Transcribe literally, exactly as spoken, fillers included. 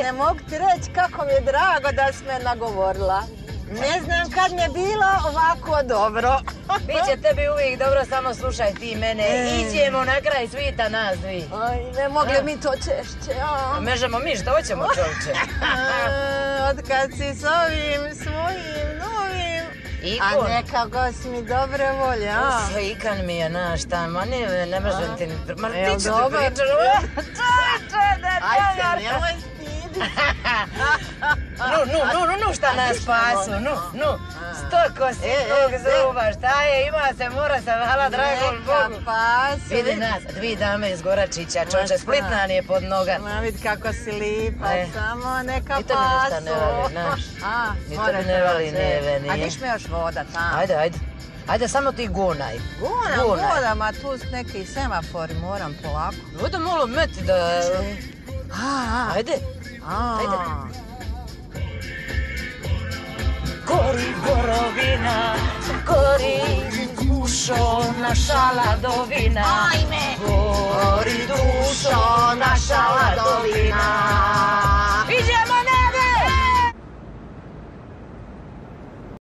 ne mogu ti reći kako mi je drago da si me nagovorila. Ne znam kad mi je bilo ovako dobro. Biće tebi uvijek dobro, samo slušaj ti mene. Iđemo na kraj svita nas dvi. Aj, ne mogli mi to češće. Mežemo mi, što hoćemo čovče? Od kad si s ovim svojim novim... A nekako si mi dobre volje, a? Uf, ikan mi je, naš tamo, ne, ne možem ti... Ma ti ću ti pričati. Čovječe, da Aj se, nemoj stidi. Nu, nu, nu, nu, nu, šta nas spasu, nu, nu. Stoko si tog zuba, šta je, ima se, mora se, hvala dragom Bogu. Neka pasu. Vidi nas, dvi dame iz Goračića, čovječe, Split nam je pod noga. Ma vidi kako si lipa, samo neka pasu. I to mi ništa ne vali, naš. Ni to mi ne vali, neve, nije. A diš mi još voda tamo? Ajde, ajde. Ajde, samo ti gunaj. Gunam, gunam, a tu su neki semafori, moram polako. Bude malo meti da... Ajde. Ajde. Gori gorovina, gori dušo naša ladovina. Ajme! Gori dušo naša ladovina. Iđe!